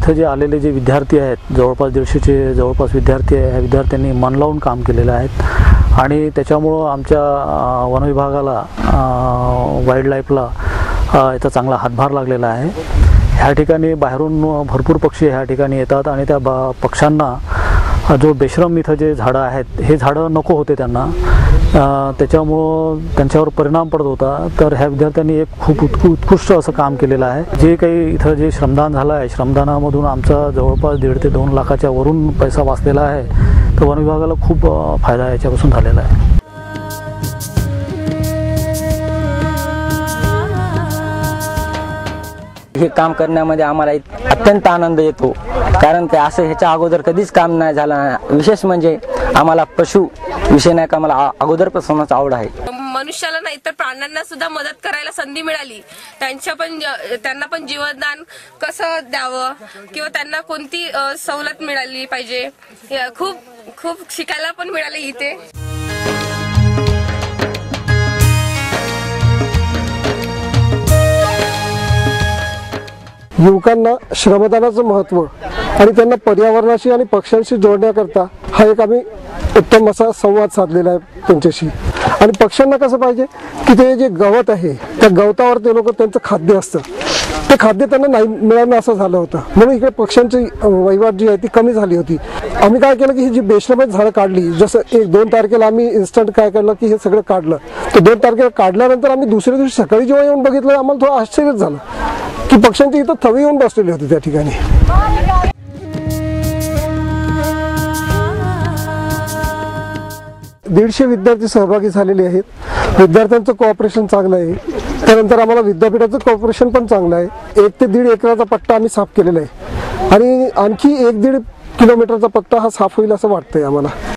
इथं जे आलेले जे विद्यार्थी आहेत, जवळपास 150चे जवळपास विद्यार्थी आहे, ह्या विद्यार्थ्यांनी मन लावून काम केलेलं आहे आणि त्याच्यामुळं आमच्या वन विभागाला, वाईल्ड लाईफला याचा चांगला हातभार लागलेला आहे। ह्या ठिकाणी बाहेरून भरपूर पक्षी ह्या ठिकाणी येतात आणि त्या पक्ष्यांना जो बेशरम इथं जे झाडं आहेत, हे झाडं नको होते त्यांना, त्याच्यामुळं त्यांच्यावर परिणाम पडत होता। तर ह्या विद्यार्थ्यांनी एक खूप उत्कृष्ट असं काम केलेलं आहे। जे काही इथं जे श्रमदान झालं आहे, श्रमदानामधून आमचा जवळपास 1.5 ते 2 लाखाच्या वरून पैसा वाचलेला आहे। तर वन विभागाला खूप फायदा याच्यापासून झालेला आहे। हे काम करण्यामध्ये आम्हाला अत्यंत आनंद येतो, कारण ते असं ह्याच्या अगोदर कधीच काम नाही झालं। विशेष म्हणजे आम्हाला पशु विषय नाही का, आम्हाला अगोदरपासूनच आवड आहे। मनुष्याला नाही तर प्राण्यांना सुद्धा मदत करायला संधी मिळाली। त्यांना पण जीवनदान कसं द्यावं किंवा त्यांना कोणती सवलत मिळाली पाहिजे, खूप शिकायला पण मिळाले इथे। युवकांना श्रमदानाचं महत्त्व आणि त्यांना पर्यावरणाशी आणि पक्ष्यांशी जोडण्याकरता हा एक आम्ही उत्तम असा संवाद साधलेला आहे त्यांच्याशी। आणि पक्ष्यांना कसं पाहिजे की ते जे गवत आहे, त्या गवतावर ते लोक त्यांचं खाद्य असतं, ते खाद्य त्यांना नाही मिळालं असं झालं होतं, म्हणून इकडे पक्ष्यांची वहिवाट जी आहे ती कमी झाली होती। आम्ही काय केलं की ही जी बेशरम झाडं काढली, जसं 1-2 तारखेला आम्ही इन्स्टंट काय केलं की हे सगळं काढलं। तर 2 तारखेला काढल्यानंतर आम्ही दुसऱ्या दिवशी सकाळी जेव्हा येऊन बघितलं, आम्हाला थोडं आश्चर्यच झालं की पक्ष्यांची इथं थवी येऊन बसलेली होती त्या ठिकाणी। 150 विद्यार्थी सहभागी झालेले आहेत। विद्यार्थ्यांचं कोऑपरेशन चांगलं आहे। त्यानंतर आम्हाला विद्यापीठाचं कोऑपरेशन पण चांगलं आहे। 1 ते 1.5 एकराचा पट्टा आम्ही साफ केलेला आहे आणि आणखी 1-1.5 किलोमीटरचा पट्टा हा साफ होईल असं वाटतंय आम्हाला।